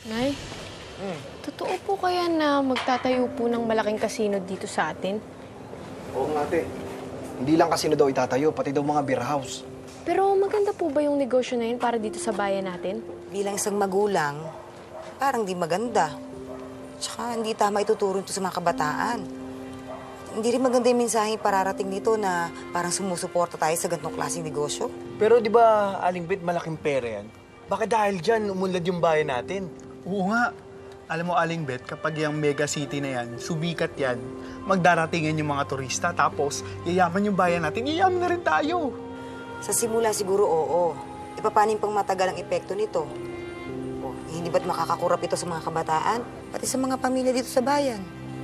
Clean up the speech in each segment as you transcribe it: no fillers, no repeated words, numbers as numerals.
Nay, totoo po kaya na magtatayo po ng malaking kasino dito sa atin? Oo nga, ate. Hindi lang kasino daw itatayo, pati daw mga beer house. Pero maganda po ba yung negosyo na yun para dito sa bayan natin? Bilang isang magulang, parang di maganda. Tsaka hindi tama ituturo ito sa mga kabataan. Hindi rin maganda yung mensaheng pararating nito na parang sumusuporta tayo sa ganitong klaseng negosyo. Pero di ba, Aling Beth, malaking pera yan? Baka dahil dyan, umunlad yung bayan natin. Oo nga. Alam mo, Aling Beth, kapag yung mega city na yan, sumikat yan, magdaratingan yung mga turista, tapos yayaman yung bayan natin, yayaman na rin tayo. Sa simula siguro, oo. Paano yung pang matagal ang epekto nito? Hindi ba't makakakurap ito sa mga kabataan? Pati sa mga pamilya dito sa bayan.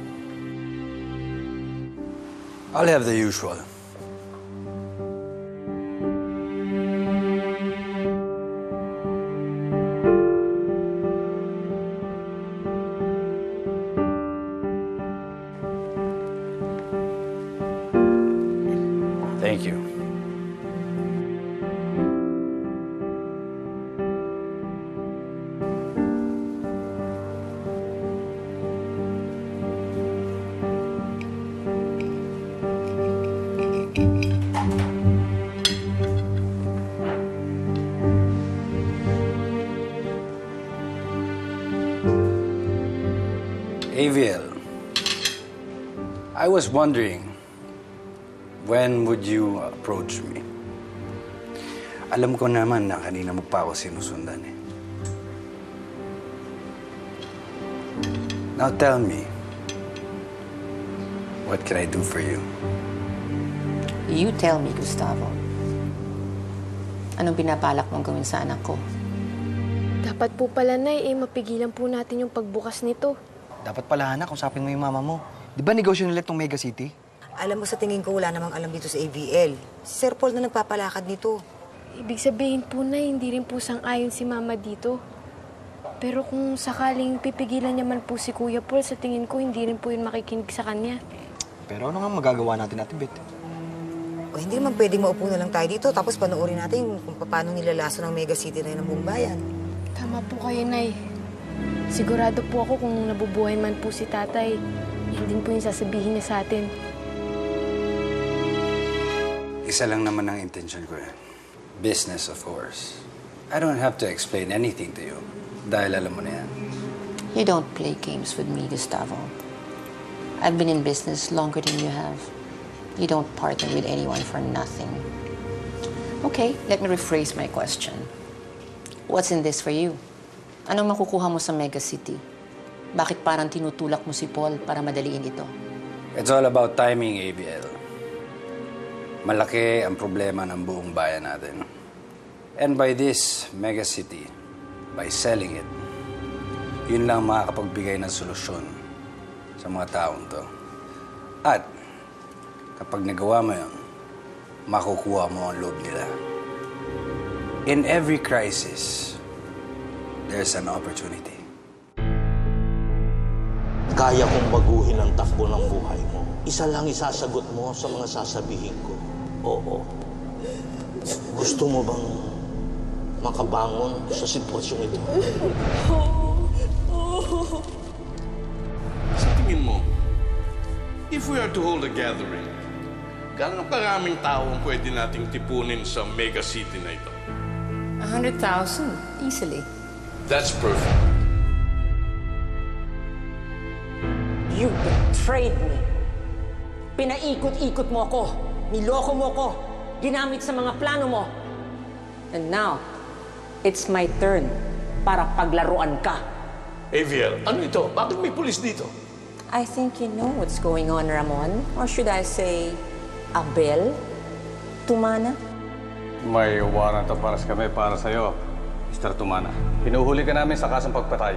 I'll have the usual. Thank you. AVL, I was wondering, when would you approach me? Alam ko naman na kanina mo pa ako sinusundan eh. Now tell me, what can I do for you? You tell me, Gustavo. Anong pinapalak mong gawin sa anak ko? Dapat po pala, Nay, mapigilan po natin yung pagbukas nito. Dapat pala, anak, usapin mo yung mama mo. Di ba negosyo nila itong Mega City? Alam mo, sa tingin ko, wala namang alam dito sa ABL. Si Sir Paul na nagpapalakad nito. Ibig sabihin po, Nay, hindi rin po sang-ayon si Mama dito. Pero kung sakaling pipigilan niya man po si Kuya Paul, sa tingin ko, hindi rin po yun makikinig sa kanya. Pero ano nga magagawa natin, Ate Beth? O hindi naman pwedeng maupo na lang tayo dito, tapos panoorin natin kung paano nilalaso ng Mega City na yun ng buong bayan. Tama po kayo, Nay. Sigurado po ako kung nabubuhay man po si Tatay, yun din po yung sasabihin niya sa atin. Isa lang naman ang intention ko yan. Business, of course. I don't have to explain anything to you. Dahil alam mo na yan. You don't play games with me, Gustavo. I've been in business longer than you have. You don't partner with anyone for nothing. Okay, let me rephrase my question. What's in this for you? Anong makukuha mo sa Mega City? Bakit parang tinutulak mo si Paul para madaliin ito? It's all about timing, ABL. Malaki ang problema ng buong bayan natin. And by this Mega City, by selling it, yun lang makakapagbigay ng solusyon sa mga taong to. At kapag nagawa mo yun, makukuha mo ang loob nila. In every crisis, there's an opportunity. Kaya kong baguhin ang takbo ng buhay mo. Isa lang isasagot mo sa mga sasabihin ko. Oo. Gusto mo bang makabangon sa sitwasyong ito? Sa tingin mo, if we are to hold a gathering, gaano karaming tao ang pwede nating tipunin sa mega city na ito? 100,000, easily. That's perfect. You betrayed me. Pinaikot-ikot mo ako. Niloko mo ako. Ginamit sa mga plano mo. And now, it's my turn para paglaruan ka. AVL, ano ito? Bakit may pulis dito? I think you know what's going on, Ramon. Or should I say, Abel? Tumana? May warrant of arrest kami para sa'yo, Mr. Tumana. Hinuhuli ka namin sa kasang pagpatay.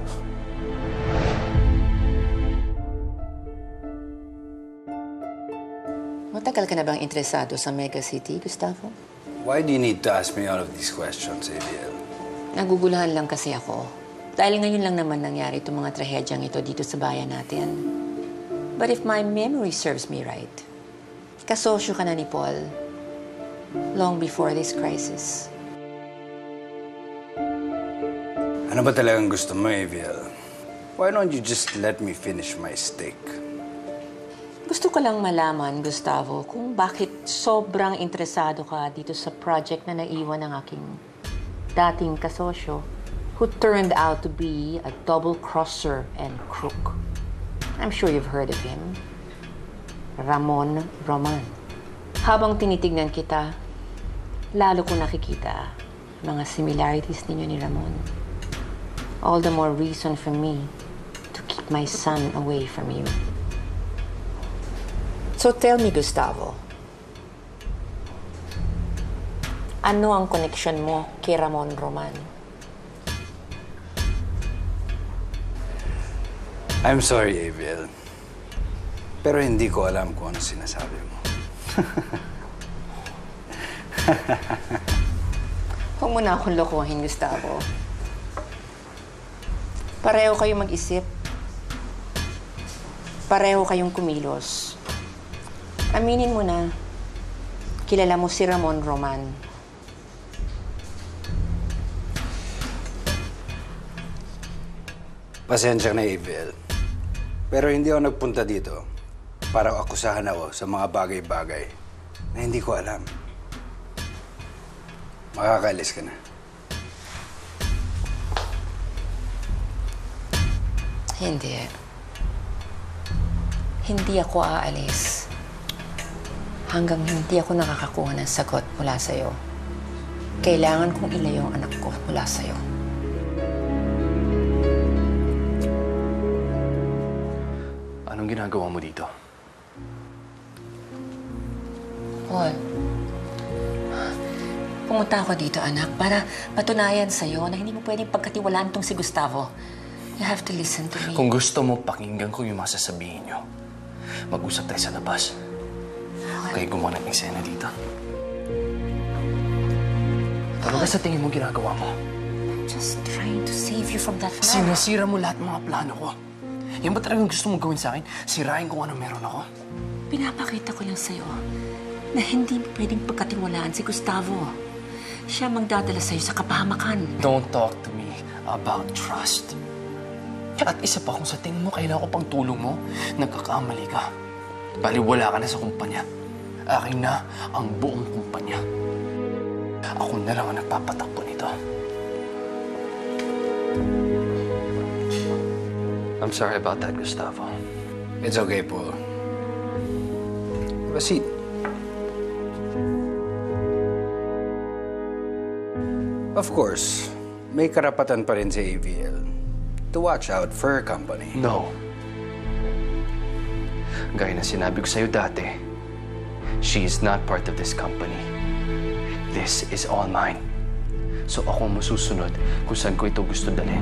Matagal ka na bang interesado sa Mega City, Gustavo? Why do you need to ask me all of these questions, ABL? Naguguluhan lang kasi ako. Dahil ngayon lang naman nangyari itong mga trahedyang ito dito sa bayan natin. But if my memory serves me right, kasosyo ka na ni Paul long before this crisis. Ano ba talagang gusto mo, Aviel? Why don't you just let me finish my steak? Gusto ko lang malaman, Gustavo, kung bakit sobrang interesado ka dito sa project na naiwan ng aking dating kasosyo who turned out to be a double-crosser and crook. I'm sure you've heard of him. Ramon. Habang tinitignan kita, lalo ko nakikita mga similarities ninyo ni Ramon. All the more reason for me to keep my son away from you. So tell me, Gustavo, ano ang connection mo kay Ramon Roman? I'm sorry, Aviel. Pero hindi ko alam kung ano sinasabi mo. Huwag mo na akong lokohin, Gustavo. Pareho kayong mag-isip. Pareho kayong kumilos. Aminin mo na, kilala mo si Ramon Roman. Pasensya na, Aviel. Pero hindi ako nagpunta dito para akusahan ako sa mga bagay-bagay na hindi ko alam. Makakaalis ka na. Hindi. Hindi ako aalis hanggang hindi ako nakakakuha ng sagot mula sa'yo. Kailangan kong ilayo ang anak ko mula sa'yo. Anong ginagawa mo dito? Paul, pumunta ako dito, anak, para patunayan sa'yo na hindi mo pwedeng pagkatiwalaan tong si Gustavo. You have to listen to me. Kung gusto mo, pakinggan ko yung masasabihin nyo. Mag-usap tayo sa labas. Okay, gumawa ng eksena dito. Ano ba sa tingin mo ginagawa mo? I'm just trying to save you from that man. Sinasira mo lahat ng mga plano ko. Yan ba talagang gusto mong gawin sa akin? Sirain kung ano meron ako? Pinapakita ko lang sa'yo na hindi mo pwedeng pagkatiwalaan si Gustavo. Siya magdadala sa'yo sa kapahamakan. Don't talk to me about trust. At isa pa, kung sa tingin mo kailangan ko pang tulong mo, nagkakamali ka. Baliwala ka na sa kumpanya. Akin na ang buong kumpanya. Ako na lang ang nagpapatakbo nito. I'm sorry about that, Gustavo. It's okay, Paul. Have a seat. Of course, may karapatan pa rin si AVL to watch out for her company. No. Gaya na sinabi ko sa'yo dati, she is not part of this company. This is all mine. So ako masusunod kung saan ko ito gusto dalhin.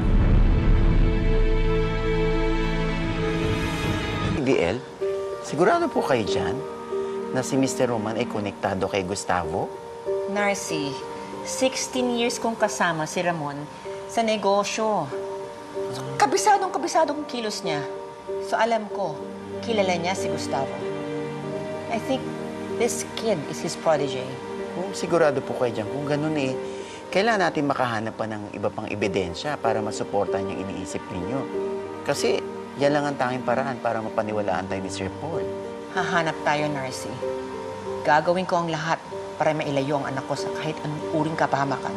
BL, sigurado po kayo dyan na si Mr. Roman ay konektado kay Gustavo? Narcy, 16 years kong kasama si Ramon sa negosyo. Kabisadong kilos niya. So alam ko, kilala niya si Gustavo. I think this kid is his protege. Kung sigurado po kayo dyan, kung ganun eh, kailangan natin makahanap pa ng iba pang ebidensya para masuportahan yung iniisip ninyo. Kasi yan lang ang tanging paraan para mapaniwalaan tayo ni Sir Paul. Hahanap tayo, Narcy. Gagawin ko ang lahat para mailayo ang anak ko sa kahit anong uring kapahamakan.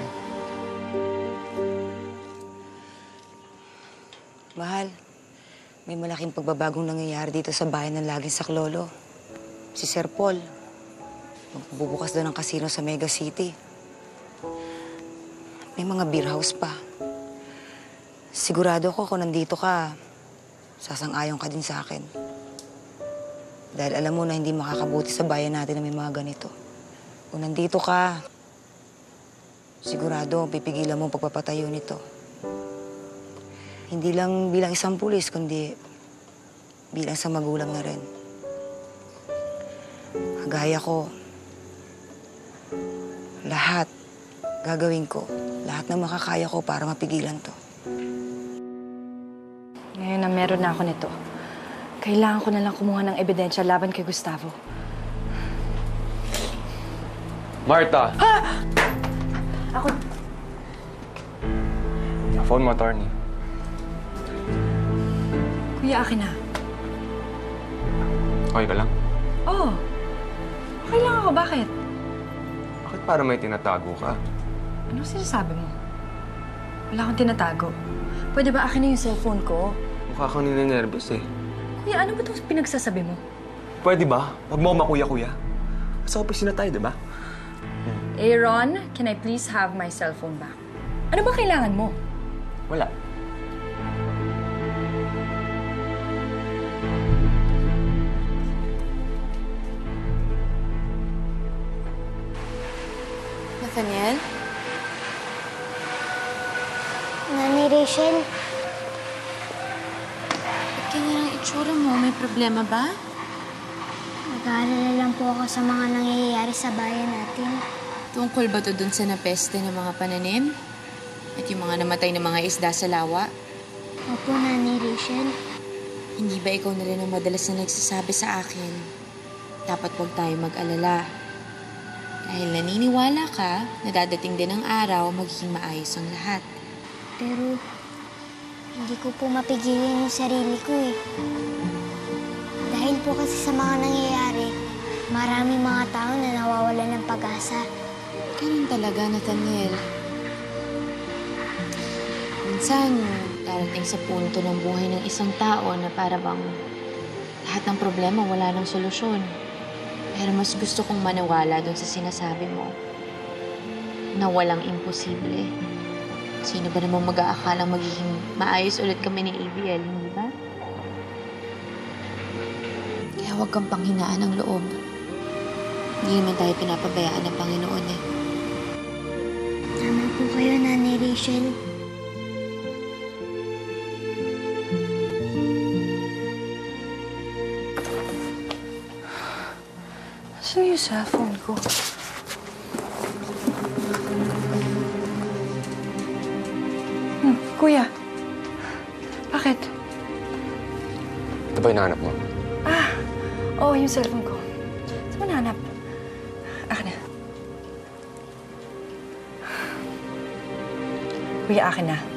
Mahal, may malaking pagbabagong nangyayari dito sa bayan ng Laging Saklolo. Si Sir Paul, magbubukas daw ng casino sa Mega City. May mga beer house pa. Sigurado ko kung nandito ka, sasang-ayon ka din sa akin. Dahil alam mo na hindi makakabuti sa bayan natin na may mga ganito. Kung nandito ka, sigurado pipigilan mo ang pagpapatayo nito. Hindi lang bilang isang pulis, kundi bilang sa magulang na rin. Gaya ko, lahat gagawin ko. Lahat na makakaya ko para mapigilan to. Ngayon na meron na ako nito, kailangan ko na lang kumuha ng ebidensya laban kay Gustavo. Martha! Ha! Ako... Phone mo, attorney. Kuya, akin na. Okay ka lang? Oo. Okay lang ako. Bakit? Bakit para may tinatago ka? Anong sinasabi mo? Wala akong tinatago. Pwede ba akin na yung cellphone ko? Mukha kang ninenervous eh. Kuya, ano ba itong pinagsasabi mo? Pwede ba? Huwag mo makuya-kuya. Sa opisina tayo, di ba? Aaron, can I please have my cellphone back? Ano ba kailangan mo? Wala. Nathaniel? Nani Rachel? Ba't ganyan ang itsura mo? May problema ba? Nag-aalala lang po ako sa mga nangyayari sa bayan natin. Tungkol ba to dun sa napeste ng mga pananim? At yung mga namatay na mga isda sa lawa? Opo, Nani Rachel. Hindi ba ikaw na rin ang madalas na nagsasabi sa akin? Dapat huwag tayo mag-alala. Dahil naniniwala ka na dadating din ang araw, magiging maayos ang lahat. Pero, hindi ko po mapigilin yung sarili ko eh. Dahil po kasi sa mga nangyayari, maraming mga tao na nawawalan ng pag-asa. Ganun talaga, Nathaniel. Minsan, darating sa punto ng buhay ng isang tao na para bang lahat ng problema wala ng solusyon. Pero mas gusto kong maniwala dun sa sinasabi mo na walang imposible. Sino ba namang mag-aakalang magiging maayos ulit kami ni ABL, hindi ba? Kaya huwag kang panghinaan ng loob. Hindi naman tayo pinapabayaan ng Panginoon eh. Tama po kayo, Nani Rachel. Saan yung cellphone ko? Kuya. Bakit? Ito ba hinahanap mo? Oo, yung cellphone ko. Saan mo nahanap? Akin na. Kuya, akin na.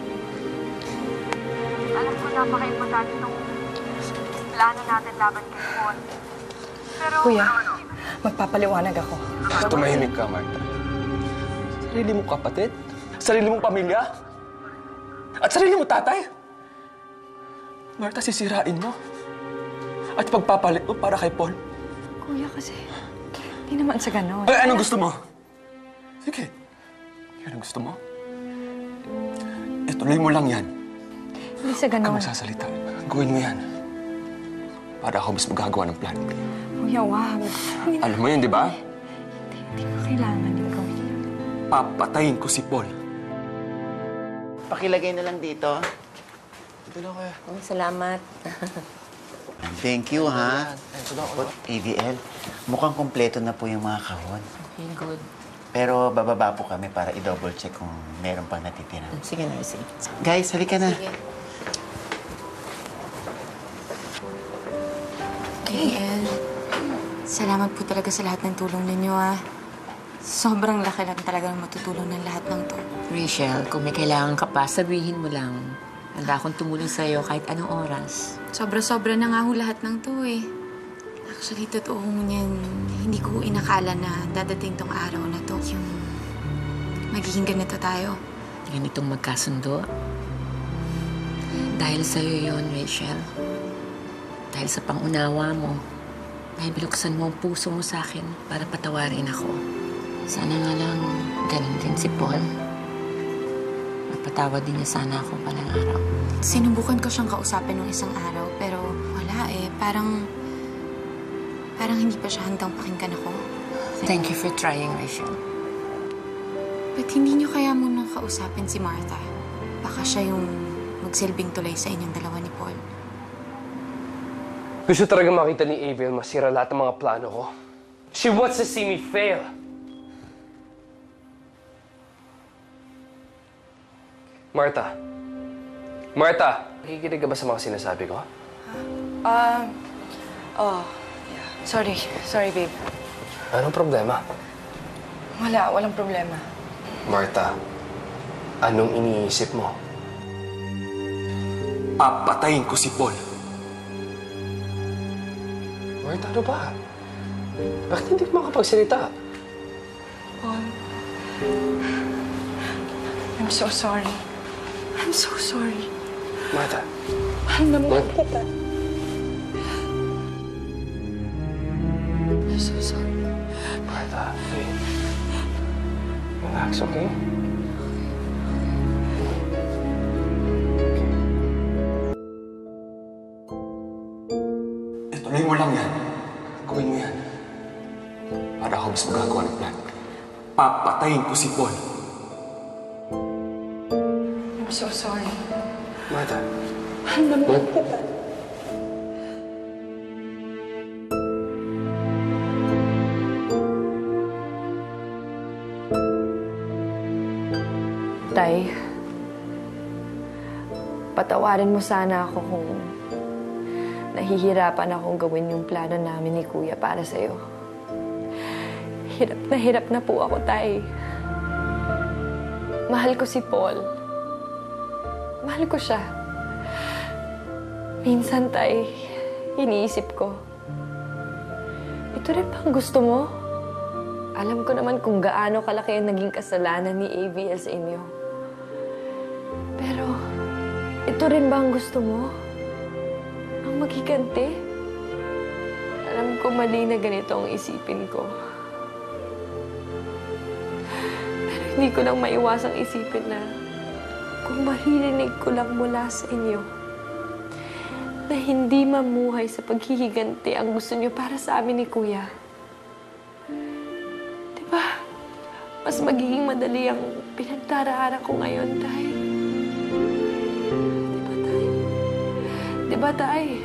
Alam ko napaka-importante nung plano natin laban kay Paul. Pero... Kuya, magpapaliwanag ako. Tumahimik ka, Martha. Sarili mong kapatid? Sarili mong pamilya? At sarili mo tatay? Martha, sisirain mo. At pagpapalit mo para kay Paul. Kuya, kasi hindi naman sa ganon. Ay, anong gusto mo? Sige. Anong gusto mo? Ituloy mo lang yan. Hindi sa ganon. Huwag kang magsasalita. Gawin mo yan. Para ako mismo gagawa ng plan B. Kuya, wag. Alam mo yun, di ba? Hindi mo kailangan yung gawin. Papatayin ko si Paul. Pakilagay na lang dito. Ito lang, kuya. Salamat. Thank you, ha? ABL, mukhang kumpleto na po yung mga kahon. Okay, good. Pero bababa po kami para i-double check kung meron pang natitira. Sige, Narcy. Guys, halika na. Sige. ABL, salamat po talaga sa lahat ng tulong ninyo, ah. Sobrang laki lang talaga ng matutulong ng lahat ng to. Rachel, kung may kailangan ka pa, sabihin mo lang. Handa akong tumulong sa'yo kahit anong oras. Sobra-sobra na nga ho lahat ng to, eh. Actually, totoo mo niyan. Hindi ko inakala na dadating tong araw na to. Yung magiging ganito tayo. Ganitong magkasundo. Dahil sa'yo yon, Rachel. Dahil sa pangunawa mo. Dahil binuksan mo ang puso mo sa akin para patawarin ako. Sana nga lang ganun din si Paul. Magpatawad din niya sana ako palang araw. Sinubukan ko siyang kausapin ng isang araw, pero wala eh. Parang hindi pa siya handang pakinggan ako. Thank you for trying, Rachel. But hindi niyo kaya munang kausapin si Martha? Baka siya yung magsilbing tulay sa inyong dalawa ni Paul. Gusto talaga makita ni Avril masira lahat ng mga plano ko. She wants to see me fail. Martha. Martha! Nakikinig ka ba sa mga sinasabi ko? Yeah. Sorry, babe. Anong problema? Walang problema. Martha, anong iniisip mo? Papatayin ko si Paul. Bert, ano ba? Bakit hindi ka makapagsalita? Paul, I'm so sorry. I'm so sorry. Martha. Mahal na mahal kita. I'm so sorry. Martha, hey. Relax, okay? Ituloy mo lang yan. Gawin mo yan. Para ako mas magagawa ng plan. Papatayin ko si Paul. I'm so sorry. Martha. Mahal na mahal kita. Tay, patawarin mo sana ako kung nahihirapan akong gawin yung plano namin ni Kuya para sa'yo. Hirap na po ako, Tay. Mahal ko si Paul. Mahal ko siya. Minsan, Tay, iniisip ko, ito rin ba ang gusto mo? Alam ko naman kung gaano kalaki ang naging kasalanan ni ABS sa inyo. Pero, ito rin ba ang gusto mo? Ang magiganti? Alam ko mali na ganito ang isipin ko. Pero hindi ko lang maiwasang isipin na kung maririnig ko lang mula sa inyo na hindi mamuhay sa paghihiganti ang gusto niyo para sa amin ni Kuya. Diba? Mas magiging madali ang pinagdaraanan ko ngayon, Tay. Diba, Tay?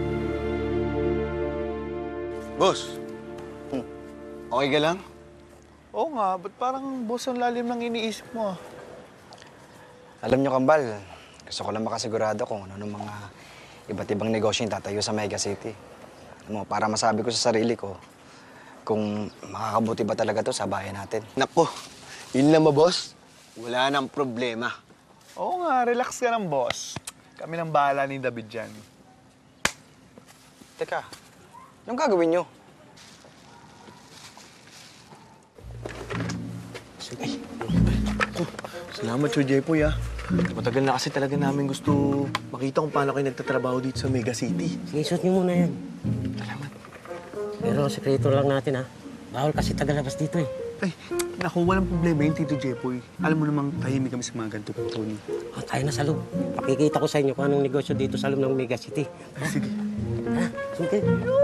Boss. Okay ka lang? Oo nga, ba't parang boss ang lalim ng iniisip mo? Alam nyo, Kambal, gusto ko lang makasigurado kung ano ng mga iba't ibang negosyo yung tatayo sa Mega City. Alam mo, para masabi ko sa sarili ko kung makakabuti ba talaga to sa bayan natin. Naku, yun lang ba, boss? Wala nang problema. Oo nga, relax ka lang, boss. Kami nang bahala ni David dyan. Teka, anong gagawin nyo? Ay, salamat, Sir Jepoy, ah. Matagal na kasi talaga namin gusto makita kung paano kayo nagtatrabaho dito sa Mega City. Sige, suot niyo muna yan. Salamat. Pero sekreto lang natin, ha? Bawal kasi tagalabas dito, eh. Ay, naku, walang problema yun, Tito Jepoy. Alam mo namang tahimik kami sa mga ganito, Tony. O, tayo na sa loob. Pakikita ko sa inyo kung anong negosyo dito sa loob ng Mega City. Sige. Ha? Sige.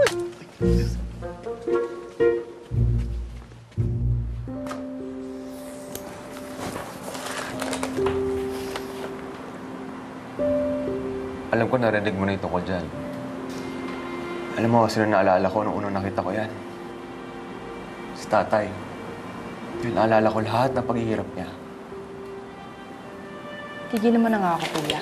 Alam ko narinig mo na yung tungkol dyan. Alam mo kasi naalala ko nung unang nakita ko yan. Si Tatay. Yun, naalala ko lahat ng paghihirap niya. Tigilan mo na nga ako, Kuya.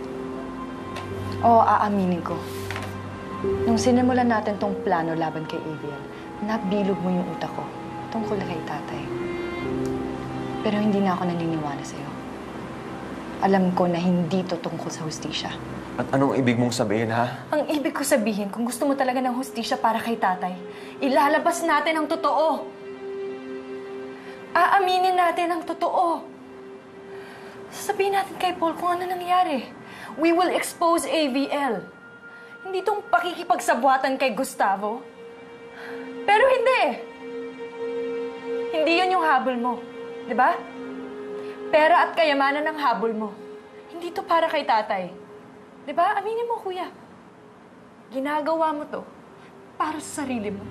Oo, aaminin ko. Nung sinimulan natin tong plano laban kay ABL, nabilog mo yung utak ko tungkol kay Tatay. Pero hindi na ako naniniwala sa'yo. Alam ko na hindi to tungkol sa hustisya. At anong ibig mong sabihin, ha? Ang ibig ko sabihin, kung gusto mo talaga ng hustisya para kay Tatay, ilalabas natin ang totoo. Aaminin natin ang totoo. Sasabihin natin kay Paul kung ano nangyari. We will expose ABL. Hindi itong pakikipagsabuatan kay Gustavo. Pero hindi. Hindi yun yung habol mo. Di ba? Pera at kayamanan ang habol mo. Hindi to para kay Tatay. Di ba? Aminin mo, Kuya. Ginagawa mo to para sa sarili mo.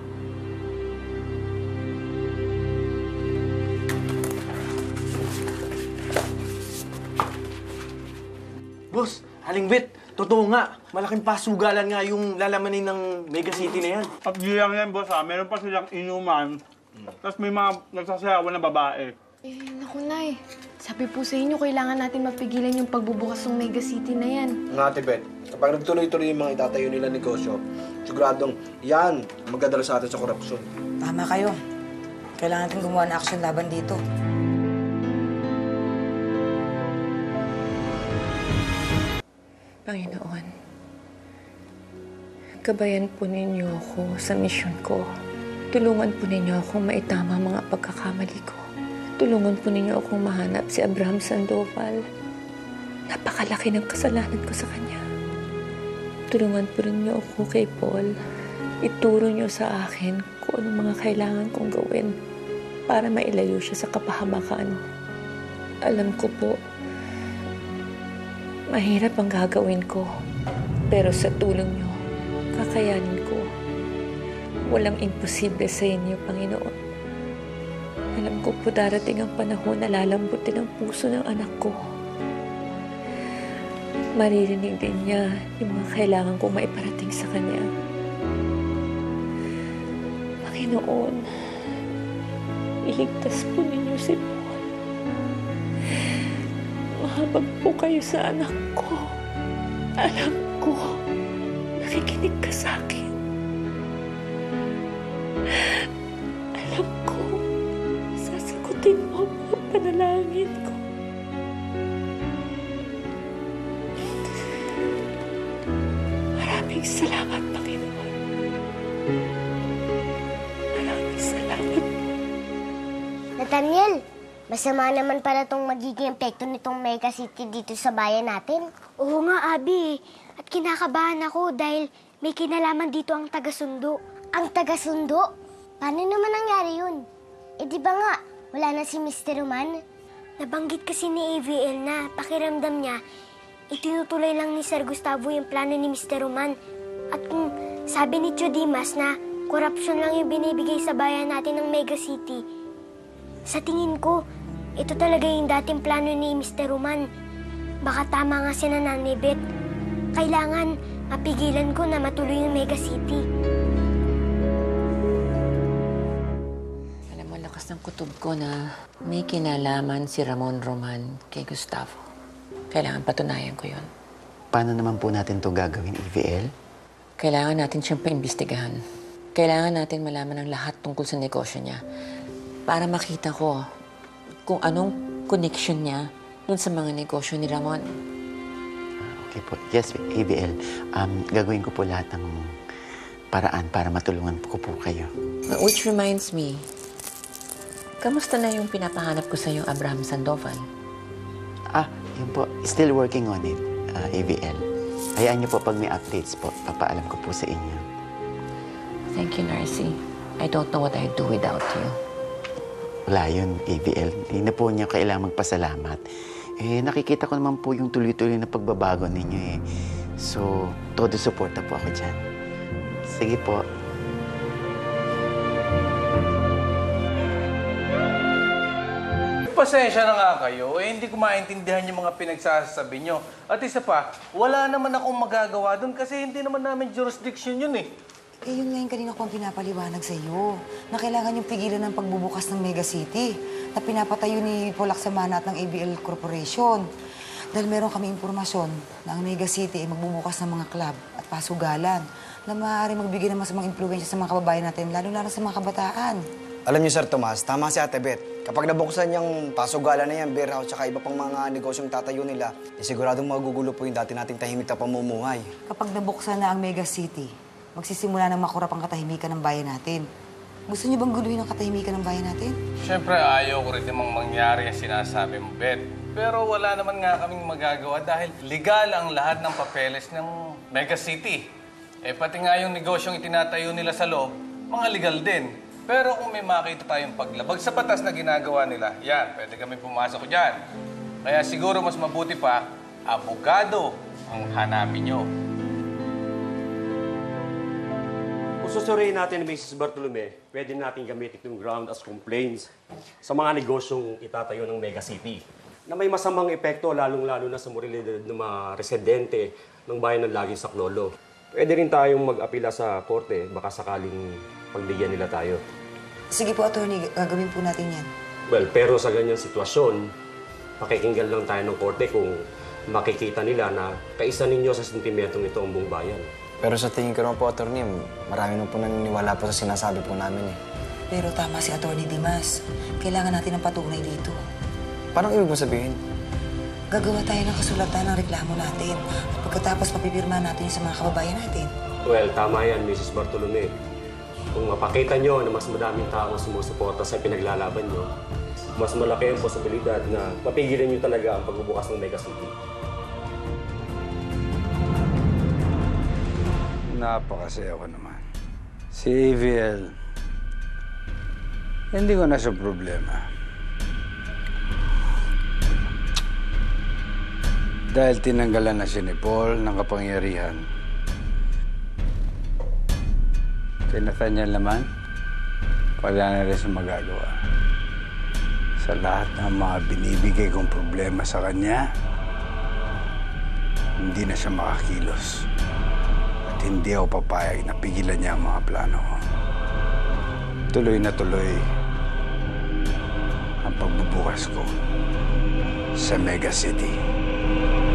Boss, Aling Beth, totoo nga. Malaking pasugalan nga yung lalamanin ng Mega City na yan. At di lang yan, boss, ha? Meron pa silang inuman. Tapos may mga nagsasayawan na babae. Eh, naku, Nay. Sabi po sa inyo, kailangan natin mapigilan yung pagbubukas ng Mega City na yan. Nga, Ate Beth, kapag nagtuloy-tuloy yung mga itatayo nila negosyo, siguradong yan ang magdadala sa atin sa korupsyon. Tama kayo. Kailangan natin gumawa ng action laban dito. Panginoon, gabayan po ninyo ako sa misyon ko. Tulungan po ninyo ako maitama ang mga pagkakamali ko. Tulungan po ninyo akong mahanap si Abraham Sandoval. Napakalaki ng kasalanan ko sa kanya. Tulungan po ninyo ako kay Paul. Ituro niyo sa akin kung anong mga kailangan kong gawin para mailayo siya sa kapahamakan. Alam ko po, mahirap ang gagawin ko. Pero sa tulong niyo, kakayanin ko. Walang imposible sa inyo, Panginoon. Alam ko po darating ang panahon na lalambutin ang puso ng anak ko. Maririnig din niya yung mga kailangan kong maiparating sa kanya. Panginoon, iligtas po ninyo si Paul. Mahabag po kayo sa anak ko. Alam ko, nakikinig ka sa akin. Alam ko, sasagutin mo ang mga panalangin ko. Maraming salamat, Panginoon. Maraming salamat. Nathaniel, masama naman pala itong magiging epekto nitong mega city dito sa bayan natin. Oo nga, Abby. At kinakabahan ako dahil may kinalaman dito ang taga-sundo. Ang taga-sundo? Paano naman nangyari yun? Eh di ba nga, wala na si Mr. Roman? Nabanggit kasi ni AVL na pakiramdam niya, itinutuloy lang ni Sir Gustavo yung plano ni Mr. Roman. At kung sabi ni Tio Dimas na korupsyon lang yung binibigay sa bayan natin ng Mega City, sa tingin ko, ito talaga yung dating plano ni Mr. Roman. Baka tama nga si Nanay Beth. Kailangan mapigilan ko na matuloy yung Mega City. Alam mo, lakas ng kutob ko na may kinalaman si Ramon Roman kay Gustavo. Kailangan patunayan ko yun. Paano naman po natin to gagawin, AVL? Kailangan natin siyang paimbestigahan. Kailangan natin malaman ang lahat tungkol sa negosyo niya para makita ko kung anong connection niya dun sa mga negosyo ni Ramon. Okay po. Yes, AVL. Gagawin ko po lahat ng paraan para matulungan ko po kayo. Which reminds me, kamusta na yung pinapahanap ko sa yung Abraham Sandoval? Yun po. Still working on it, AVL. Hayaan niyo po pag may updates po, papaalam ko po sa inyo. Thank you, Narcy. I don't know what I'd do without you. Wala yun, AVL. Hindi na po niya kailangang magpasalamat. Nakikita ko naman po yung tuloy-tuloy na pagbabago ninyo eh. So, todo suporta po ako dyan. Sige po. Pasensya na nga kayo. Hindi ko maintindihan yung mga pinagsasabi nyo. At isa pa, wala naman akong magagawa doon kasi hindi naman namin jurisdiction yun eh. Yun nga yung kanina ko ang pinapaliwanag sa iyo. Na kailangan yung pigilan ng pagbubukas ng Mega City na pinapatayo ni Paul Aksamana at ng ABL Corporation. Dahil meron kami impormasyon na ang Mega City ay magbubukas ng mga club at pasugalan na maaari magbigay ng masamang impluwensya sa mga kababayan natin, lalo-lalo sa mga kabataan. Alam niyo, Sir Tomas, tama si Ate Beth. Kapag nabuksan yung pasugalan na yan, beer house, tsaka iba pang mga negosyong tatayo nila, siguradong magugulo po yung dati nating tahimik na pamumuhay. Kapag nabuksan na ang Mega City, magsisimula ng makurap ang katahimikan ng bayan natin. Gusto niyo bang guluhin ang katahimikan ng bayan natin? Siyempre, ayaw ko rin namang mangyari ang sinasabi mo, Beth. Pero wala naman nga kaming magagawa dahil legal ang lahat ng papeles ng Mega City. Pati nga yung negosyong itinatayo nila sa loob, mga legal din. Pero kung may makita tayong paglabag sa batas na ginagawa nila, yan, pwede kami pumasok dyan. Kaya siguro mas mabuti pa, abogado ang hanapin nyo. Kung susuriin natin ni Mrs. Bartolome, pwede natin gamitin yung ground as complaints sa mga negosyong itatayo ng Mega City na may masamang epekto lalong-lalo na sa moralidad ng mga residente ng bayan ng Laging Saklolo. Pwede rin tayong mag-apila sa korte, baka sakaling pagbigyan nila tayo. Sige po, attorney, gagawin po natin yan. Well, pero sa ganyang sitwasyon, pakikinggan lang tayo ng korte kung makikita nila na kaisa ninyo sa sentimentong ito ang buong bayan. Pero sa tingin ko naman po, attorney, marami naman po naniniwala po sa sinasabi po namin eh. Pero tama si Attorney Dimas. Kailangan natin ng patunay dito. Parang ibig mo sabihin? gagawa tayo ng kasulatan ng reklamo natin. At pagkatapos, papipirma natin sa mga kababayan natin. Well, tama yan, Mrs. Bartolome. Kung mapakita nyo na mas madaming tao sumusuporta sa pinaglalaban nyo, mas malaki ang posibilidad na mapigilan nyo talaga ang pagbubukas ng Mega City. Napakasaya ko naman. Si AVL, hindi ko na siya problema. Dahil tinanggalan na siya ni Paul ng kapangyarihan. Kay Nathaniel naman, wala na rin siya magagawa. Sa lahat ng mga binibigay kong problema sa kanya, hindi na siya makakilos. At hindi ako papayag na pigilan niya ang mga plano ko. Tuloy na tuloy ang pagbubukas ko sa Mega City.